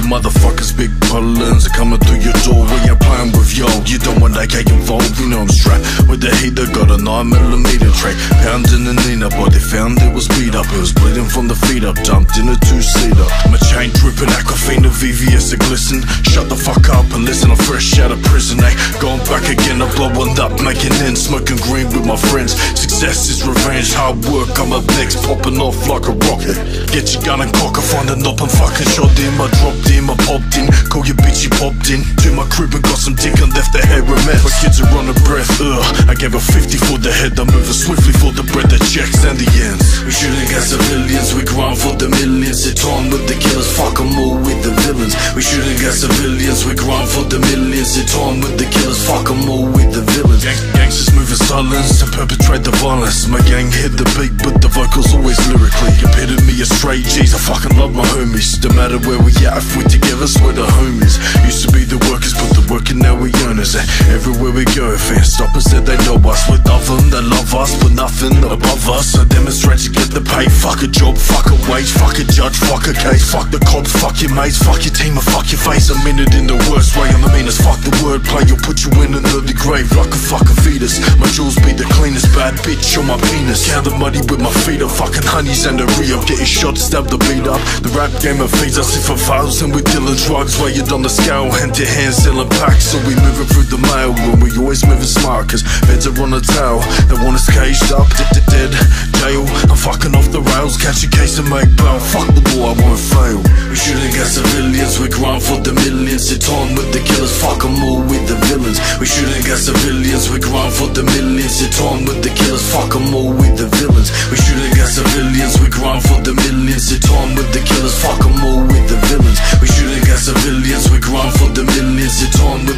motherfuckers, big villains are coming through your door. We ain't playing with yo, you don't want AK involved. You know I'm strapped with the heater, got a 9mm tray, pounding the Nina, but they found it was beat up. It was bleeding from the feet up, dumped in a 2-seater. My chain dripping, Aquafina, VVS a glisten. Shut the fuck up and listen, I'm fresh out of prison, eh? Going back again, I'm blowing up, making ends, smoking green with my friends. Success is revenge, hard work, I'm up next, popping off like a rocket. Get your gun and cock, I find a knob and fucking shot him. I dropped him, I popped in, call your bitch, he popped in to my crib and got some dick and left the hair a mess. My kids are on a breath, I gave her 50 for the head, I'm moving swiftly for the bread, the checks and the ends. We shooting at civilians, we grind for the millions. Sit on with the killers, fuck them all with the villains. We shooting at civilians, we grind for the millions. Sit on with the killers, fuck them all with the villains. Gangsters moving silence and perpetrate the violence. My gang hit the beat, but the vocals always lyrically. Epitome of straight G's, I fucking love my homies. No matter where we at, if we're together, swear the homies. Used to be the workers, put the work in, now we owners. Everywhere we go, fans stop us, said they know us. We love them, they love us, but nothing above us. I demonstrate to get the pay, fuck a job, fuck a wage, fuck a judge, fuck a case. Fuck the cops, fuck your mates, fuck your team and fuck your face. I mean it in the worst way, I'm the meanest. Fuck the wordplay, you'll put you in an early grave like a fucking fetus. My jewels be the cleanest, bad bitch on my penis. Count the money with my feet up, fucking honeys and the re-up. Getting shot, stab the beat up. The rap game of feeds us if a thousand. We dealing drugs, weighted on the scale, hand to hand selling packs. So we moving through the mail, and we always moving smart, cause feds are on the tail. They want us caged up, dead, jail. I'm fucking off the rails, catch a case and make bail. Fuck the war, I won't fail. We shooting at civilians, we grind for the millions. Sit on with the killers, fuck them all with the villains. We shooting at civilians, we grind for the millions. Sit on with the killers, fuck them all with the villains. We shooting at civilians, we grind for the millions. Sit on with the killers, fuck them all with the villains. We shooting at civilians, we grind for the millions. Sit on with